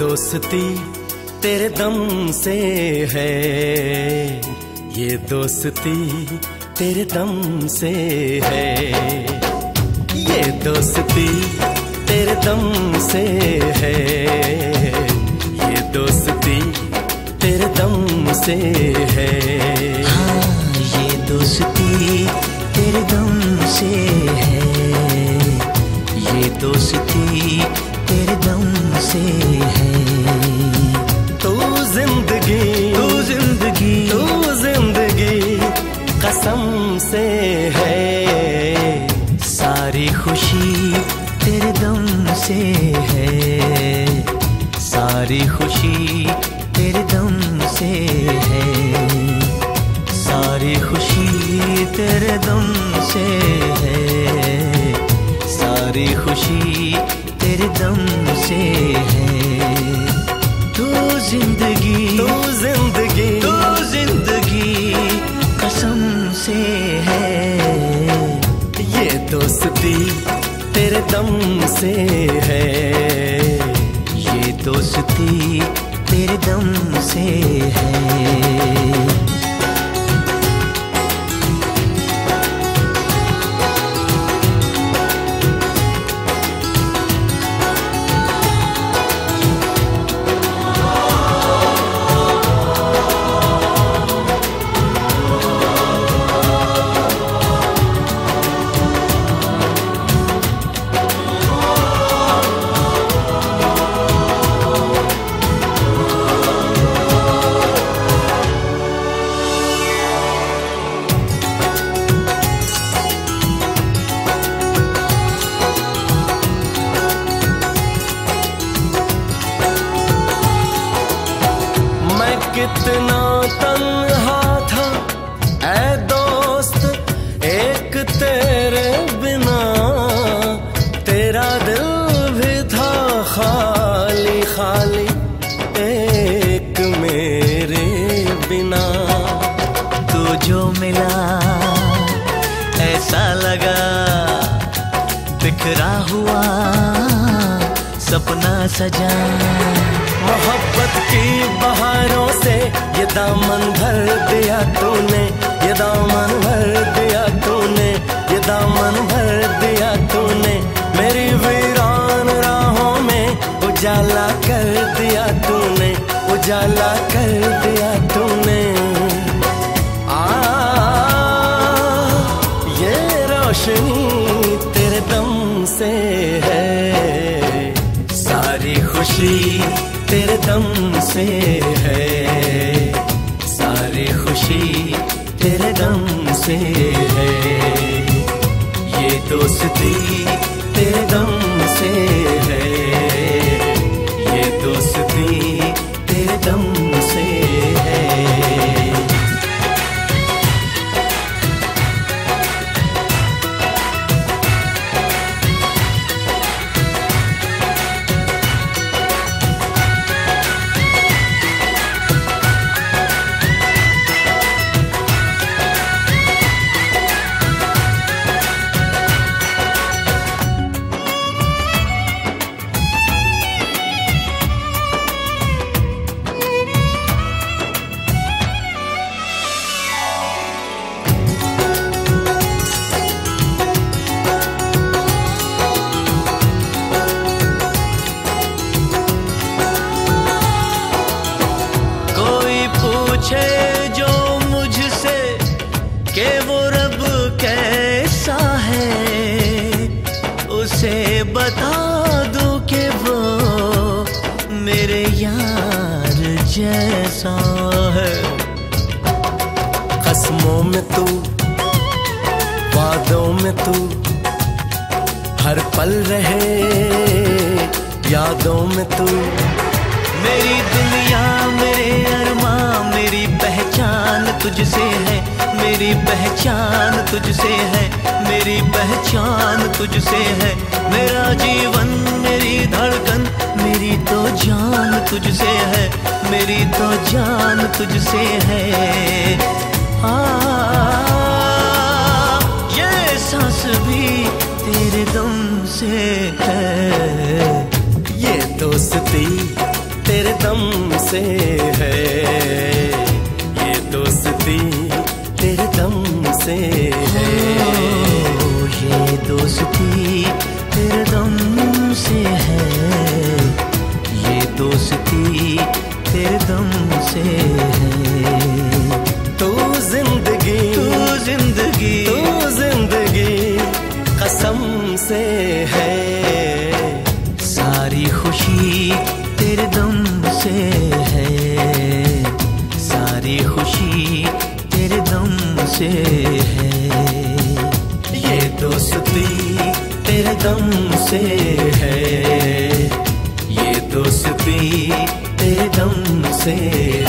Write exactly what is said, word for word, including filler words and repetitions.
दोस्ती तेरे दम से है, ये दोस्ती तेरे दम से है, ये दोस्ती तेरे दम से है, ये दोस्ती तेरे दम से है। हाँ, ये दोस्ती तेरे दम से है, ये दोस्ती तेरे दम से है। तू जिंदगी तू जिंदगी तू जिंदगी कसम से है, सारी खुशी तेरे दम से है, सारी खुशी तेरे दम से है, सारी खुशी तेरे दम से है, सारी खुशी तेरे दम से है। तू जिंदगी तू जिंदगी तू जिंदगी कसम से है, ये दोस्ती तेरे दम से है, ये दोस्ती तेरे दम से है। कितना तन्हा था ऐ दोस्त एक तेरे बिना, तेरा दिल भी था खाली खाली एक मेरे बिना। तू जो मिला ऐसा लगा बिखरा हुआ सपना सजा, मोहब्बत की बहारों से ये दामन भर दिया तूने, ये दामन भर दिया तूने, ये दामन भर दिया तूने, मेरी वीरान राहों में उजाला कर दिया तूने, उजाला कर दिया तूने। आ ये रोशनी तेरे दम से है, सारी खुशी तेरे दम से है, सारी खुशी तेरे दम से है, ये दोस्ती तेरे दम से है, ये दोस्ती तेरे दम से है। जो मुझसे कि वो रब कैसा है, उसे बता दूं कि वो मेरे यार जैसा है। कसमों में तू, वादों में तू, हर पल रहे यादों में तू, मेरी दुनिया मेरे अरमां मेरी पहचान तुझसे है, मेरी पहचान तुझसे है, मेरी पहचान तुझसे है, मेरा जीवन मेरी धड़कन मेरी तो जान तुझसे है, मेरी तो जान तुझसे है। आ, ये सांस भी तेरे दम से है, ये दोस्ती दम से है, ये दोस्ती तेरे दम से है। ओ, ये दोस्ती तेरे दम से है, ये दोस्ती तेरे दम से है। तू जिंदगी तू जिंदगी तू जिंदगी कसम से है, सारी खुशी तेरे दम से है, सारी खुशी तेरे दम से है। ये दोस्ती तेरे दम से है, ये दोस्ती तेरे दम से